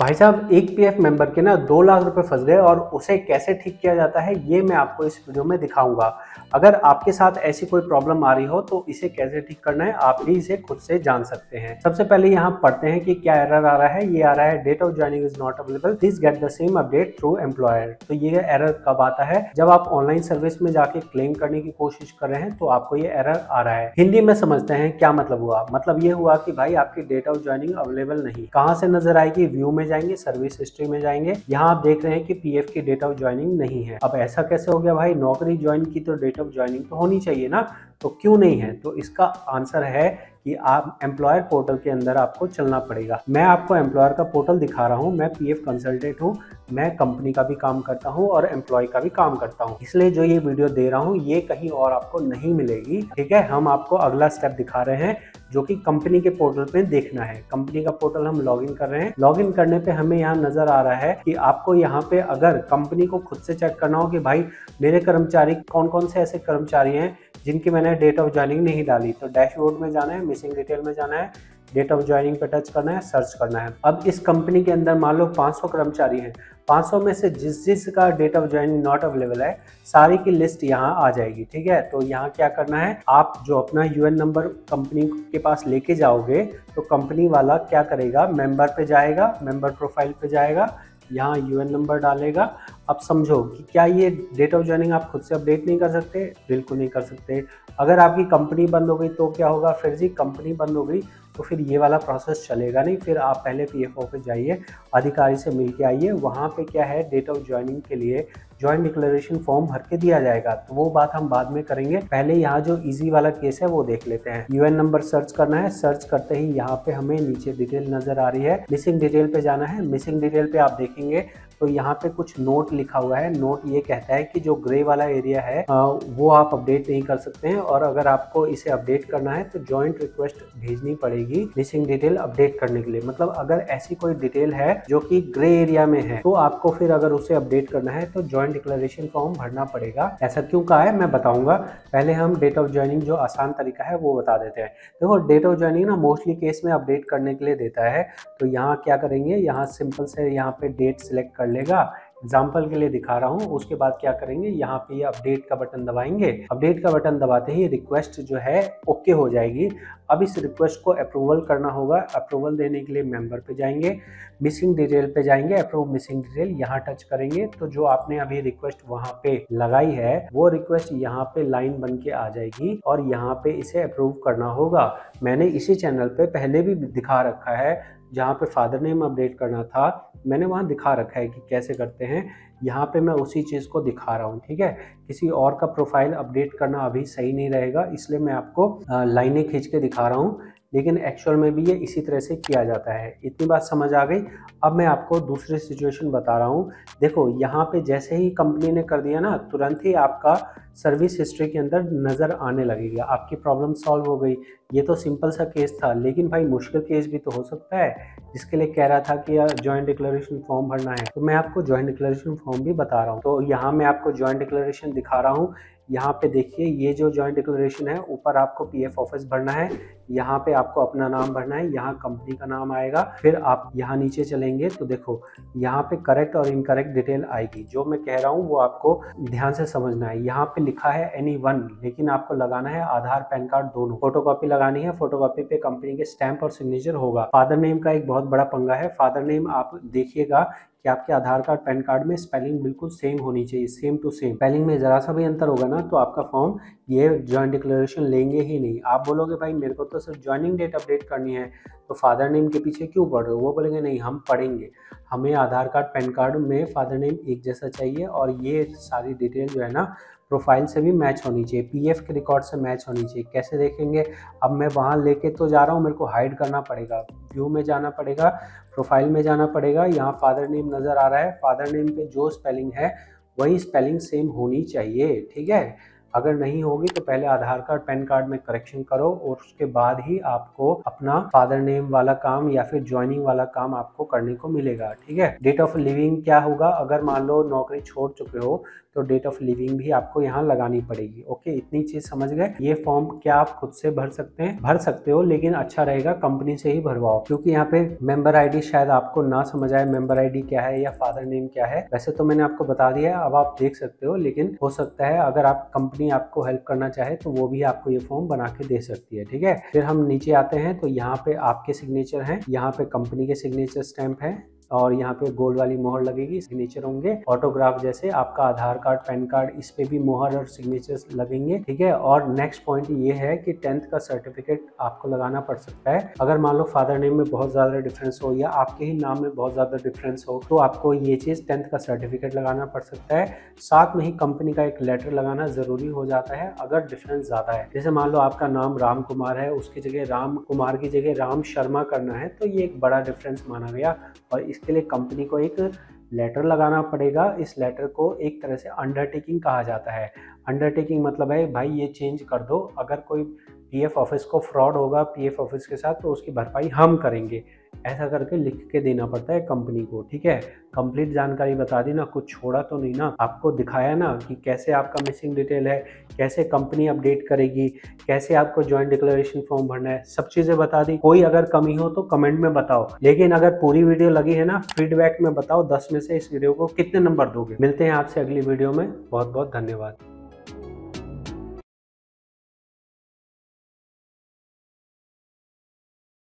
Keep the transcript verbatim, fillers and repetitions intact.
भाई साहब, एक पीएफ मेंबर के ना दो लाख रुपए फंस गए और उसे कैसे ठीक किया जाता है ये मैं आपको इस वीडियो में दिखाऊंगा। अगर आपके साथ ऐसी कोई प्रॉब्लम आ रही हो तो इसे कैसे ठीक करना है आप भी इसे खुद से जान सकते हैं। सबसे पहले यहाँ पढ़ते हैं कि क्या एरर आ रहा है। ये आ रहा है date of joining is not available, please get the same update through employer. तो ये एरर कब आता है? जब आप ऑनलाइन सर्विस में जाके क्लेम करने की कोशिश कर रहे हैं तो आपको ये एरर आ रहा है। हिंदी में समझते हैं क्या मतलब हुआ। मतलब ये हुआ कि भाई आपकी डेट ऑफ ज्वाइनिंग अवेलेबल नहीं। कहाँ से नजर आएगी? व्यू में जाएंगे, सर्विस हिस्ट्री में जाएंगे, यहाँ आप देख रहे हैं कि पीएफ की डेट ऑफ ज्वाइनिंग नहीं है। अब ऐसा कैसे हो गया भाई? नौकरी ज्वाइन की तो डेट ऑफ ज्वाइनिंग तो होनी चाहिए ना, तो क्यों नहीं है? तो इसका आंसर है कि आप एम्प्लॉयर पोर्टल के अंदर आपको चलना पड़ेगा। मैं आपको एम्प्लॉयर का पोर्टल दिखा रहा हूँ। मैं पीएफ कंसल्टेंट हूँ, मैं कंपनी का भी काम करता हूँ और एम्प्लॉय का भी काम करता हूँ, इसलिए जो ये वीडियो दे रहा हूँ ये कहीं और आपको नहीं मिलेगी। ठीक है, हम आपको अगला स्टेप दिखा रहे हैं जो कि कंपनी के पोर्टल पे देखना है। कंपनी का पोर्टल हम लॉगिन कर रहे हैं। लॉगिन करने पे हमें यहाँ नजर आ रहा है कि आपको यहाँ पे अगर कंपनी को खुद से चेक करना हो कि भाई मेरे कर्मचारी कौन कौन से ऐसे कर्मचारी हैं जिनकी मैंने डेट ऑफ ज्वाइनिंग नहीं डाली, तो डैशबोर्ड में जाना है, मिसिंग डिटेल में जाना है, डेट ऑफ ज्वाइनिंग पे टच करना है, सर्च करना है। अब इस कंपनी के अंदर मान लो पाँच सौ कर्मचारी हैं, पाँच सौ में से जिस जिस का date of joining not available है सारी की लिस्ट यहाँ आ जाएगी। ठीक है, तो यहाँ क्या करना है, आप जो अपना यूएन नंबर कंपनी के पास लेके जाओगे तो कंपनी वाला क्या करेगा, मेंबर पे जाएगा, मेंबर प्रोफाइल पे जाएगा, यहाँ यूएन नंबर डालेगा। अब समझो कि क्या ये डेट ऑफ ज्वाइनिंग आप खुद से अपडेट नहीं कर सकते? बिल्कुल नहीं कर सकते। अगर आपकी कंपनी बंद हो गई तो क्या होगा? फिर जी कंपनी बंद हो गई तो फिर ये वाला प्रोसेस चलेगा नहीं। फिर आप पहले पीएफ ऑफिस जाइए, अधिकारी से मिल के आइए, वहाँ पे क्या है डेट ऑफ ज्वाइनिंग के लिए ज्वाइंट डिक्लेरेशन फॉर्म भर के दिया जाएगा। तो वो बात हम बाद में करेंगे, पहले यहाँ जो इजी वाला केस है वो देख लेते हैं। यूएन नंबर सर्च करना है, सर्च करते ही यहाँ पे हमें नीचे डिटेल नजर आ रही है, मिसिंग डिटेल पे जाना है। मिसिंग डिटेल पे आप देखेंगे तो यहाँ पे कुछ नोट लिखा हुआ है। नोट ये कहता है कि जो ग्रे वाला एरिया है वो आप अपडेट नहीं कर सकते हैं, और अगर आपको इसे अपडेट करना है तो जॉइंट रिक्वेस्ट भेजनी पड़ेगी मिसिंग डिटेल अपडेट करने के लिए। मतलब अगर ऐसी कोई डिटेल है जो कि ग्रे एरिया में है तो आपको फिर अगर उसे अपडेट करना है तो जॉइंट डिक्लेरेशन फॉर्म भरना पड़ेगा। ऐसा क्यों कहा है मैं बताऊंगा। पहले हम डेट ऑफ ज्वाइनिंग जो आसान तरीका है वो बता देते हैं। देखो डेट ऑफ ज्वाइनिंग ना मोस्टली केस में अपडेट करने के लिए देता है। तो यहाँ क्या करेंगे, यहाँ सिंपल से यहाँ पे डेट सिलेक्ट कर लेगा, एग्जाम्पल के लिए दिखा रहा हूँ। उसके बाद क्या करेंगे, यहाँ पे ये अपडेट का बटन दबाएंगे। अपडेट का बटन दबाते ही रिक्वेस्ट जो है ओके हो जाएगी। अब इस रिक्वेस्ट को अप्रूवल करना होगा। अप्रूवल देने के लिए मेंबर पे जाएंगे, मिसिंग डिटेल पे जाएंगे, अप्रूव मिसिंग डिटेल यहाँ टच करेंगे तो जो आपने अभी रिक्वेस्ट वहाँ पे लगाई है वो रिक्वेस्ट यहाँ पे लाइन बन के आ जाएगी और यहाँ पे इसे अप्रूव करना होगा। मैंने इसी चैनल पे पहले भी दिखा रखा है, जहाँ पे फादर नेम अपडेट करना था मैंने वहाँ दिखा रखा है कि कैसे करते हैं। यहाँ पे मैं उसी चीज़ को दिखा रहा हूँ। ठीक है, किसी और का प्रोफाइल अपडेट करना अभी सही नहीं रहेगा, इसलिए मैं आपको लाइनें खींच के दिखा रहा हूँ, लेकिन एक्चुअल में भी ये इसी तरह से किया जाता है। इतनी बात समझ आ गई। अब मैं आपको दूसरी सिचुएशन बता रहा हूँ। देखो यहाँ पे जैसे ही कंपनी ने कर दिया ना, तुरंत ही आपका सर्विस हिस्ट्री के अंदर नज़र आने लगेगा, आपकी प्रॉब्लम सॉल्व हो गई। ये तो सिंपल सा केस था, लेकिन भाई मुश्किल केस भी तो हो सकता है, जिसके लिए कह रहा था कि यार जॉइंट डिक्लेरेशन फॉर्म भरना है। तो मैं आपको जॉइंट डिक्लेरेशन फॉर्म भी बता रहा हूँ। तो यहाँ मैं आपको जॉइंट डिक्लेरेशन दिखा रहा हूँ। यहाँ पे देखिए ये जो जॉइंट डिक्लेरेशन है, ऊपर आपको पीएफ ऑफिस भरना है, यहाँ पे आपको अपना नाम भरना है, यहाँ कंपनी का नाम आएगा। फिर आप यहाँ नीचे चलेंगे तो देखो यहाँ पे करेक्ट और इनकरेक्ट डिटेल आएगी। जो मैं कह रहा हूँ वो आपको ध्यान से समझना है। यहाँ पे लिखा है एनी वन, लेकिन आपको लगाना है आधार पैन कार्ड दोनों। फोटोकॉपी लगानी है, फोटोकॉपी पे कंपनी के स्टैंप और सिग्नेचर होगा। फादर नेम का एक बहुत बड़ा पंगा है। फादर नेम आप देखिएगा कि आपके आधार कार्ड पैन कार्ड में स्पेलिंग बिल्कुल सेम होनी चाहिए, सेम टू सेम। स्पेलिंग में जरा सा भी अंतर होगा ना तो आपका फॉर्म ये जॉइंट डिक्लेरेशन लेंगे ही नहीं। आप बोलोगे भाई मेरे को तो सिर्फ ज्वाइनिंग डेट अपडेट करनी है तो फादर नेम के पीछे क्यों पढ़ रहे हो, वो बोलेंगे नहीं हम पढ़ेंगे, हमें आधार कार्ड पैन कार्ड में फादर नेम एक जैसा चाहिए और ये सारी डिटेल जो है ना प्रोफाइल से भी मैच होनी चाहिए, पीएफ के रिकॉर्ड से मैच होनी चाहिए। कैसे देखेंगे? अब मैं वहाँ लेके तो जा रहा हूँ, मेरे को हाइड करना पड़ेगा, व्यू में जाना पड़ेगा, प्रोफाइल में जाना पड़ेगा। यहाँ फादर नेम नज़र आ रहा है, फादर नेम पे जो स्पेलिंग है वही स्पेलिंग सेम होनी चाहिए। ठीक है, अगर नहीं होगी तो पहले आधार कार्ड पैन कार्ड में करेक्शन करो और उसके बाद ही आपको अपना फादर नेम वाला काम या फिर ज्वाइनिंग वाला काम आपको करने को मिलेगा। ठीक है, डेट ऑफ लिविंग क्या होगा, अगर मान लो नौकरी छोड़ चुके हो तो डेट ऑफ लिविंग भी आपको यहाँ लगानी पड़ेगी। ओके, इतनी चीज समझ गए। ये फॉर्म क्या आप खुद से भर सकते हैं, भर सकते हो, लेकिन अच्छा रहेगा कंपनी से ही भरवाओ, क्योंकि यहाँ पे मेंबर आईडी शायद आपको ना समझ आए मेंबर आईडी क्या है या फादर नेम क्या है। वैसे तो मैंने आपको बता दिया है, अब आप देख सकते हो, लेकिन हो सकता है अगर आप कंपनी आपको हेल्प करना चाहे तो वो भी आपको ये फॉर्म बना के दे सकती है। ठीक है, फिर हम नीचे आते हैं तो यहाँ पे आपके सिग्नेचर हैं, यहाँ पे कंपनी के सिग्नेचर स्टैंप है और यहाँ पे गोल वाली मोहर लगेगी, सिग्नेचर होंगे, ऑटोग्राफ जैसे आपका आधार कार्ड पैन कार्ड, इस पे भी मोहर और सिग्नेचर्स लगेंगे। ठीक है, और नेक्स्ट पॉइंट ये है कि टेंथ का सर्टिफिकेट आपको लगाना पड़ सकता है। अगर मान लो फादर नेम में बहुत ज्यादा डिफरेंस हो या आपके ही नाम में बहुत ज्यादा डिफरेंस हो तो आपको ये चीज टेंथ का सर्टिफिकेट लगाना पड़ सकता है। साथ में ही कंपनी का एक लेटर लगाना जरूरी हो जाता है अगर डिफरेंस ज्यादा है। जैसे मान लो आपका नाम राम कुमार है, उसकी जगह राम कुमार की जगह राम शर्मा करना है, तो ये एक बड़ा डिफरेंस माना गया और इसके लिए कंपनी को एक लेटर लगाना पड़ेगा। इस लेटर को एक तरह से अंडरटेकिंग कहा जाता है। अंडरटेकिंग मतलब है भाई ये चेंज कर दो, अगर कोई पीएफ ऑफिस को फ्रॉड होगा पीएफ ऑफिस के साथ तो उसकी भरपाई हम करेंगे, ऐसा करके लिख के देना पड़ता है कंपनी को। ठीक है, कंप्लीट जानकारी बता दी ना, कुछ छोड़ा तो नहीं ना, आपको दिखाया ना कि कैसे आपका मिसिंग डिटेल है, कैसे कंपनी अपडेट करेगी, कैसे आपको ज्वाइंट डिक्लेरेशन फॉर्म भरना है, सब चीजें बता दी। कोई अगर कमी हो तो कमेंट में बताओ, लेकिन अगर पूरी वीडियो लगी है ना फीडबैक में बताओ, दस में से इस वीडियो को कितने नंबर दोगे। मिलते हैं आपसे अगली वीडियो में, बहुत बहुत धन्यवाद।